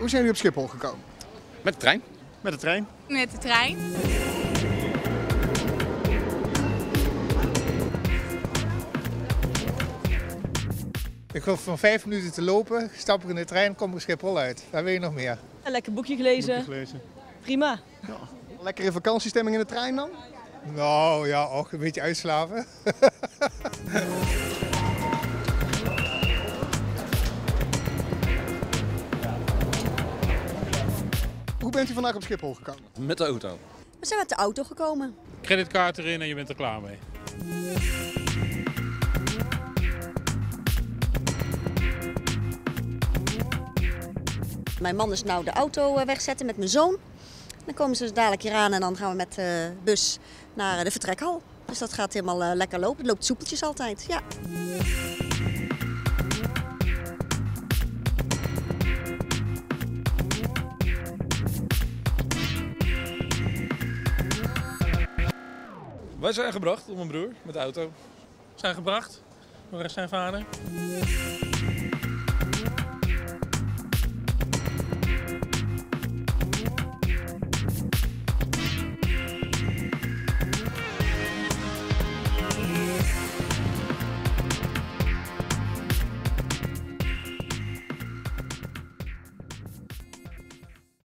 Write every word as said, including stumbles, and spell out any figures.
Hoe zijn jullie op Schiphol gekomen? Met de trein. Met de trein. Met de trein. Ik hoef van vijf minuten te lopen, stap ik in de trein, kom ik op Schiphol uit. Waar wil je nog meer? Een lekker boekje gelezen. Boekje gelezen. Prima. Ja. Lekkere vakantiestemming in de trein dan? Nou ja, ook een beetje uitslapen. Hoe bent u vandaag op Schiphol gekomen? Met de auto. We zijn met de auto gekomen. Creditcard erin en je bent er klaar mee. Mijn man is nou de auto wegzetten met mijn zoon. Dan komen ze dus dadelijk hier aan en dan gaan we met de bus naar de vertrekhal. Dus dat gaat helemaal lekker lopen. Het loopt soepeltjes altijd, ja. Wij zijn gebracht door mijn broer met de auto. Zijn gebracht door zijn vader.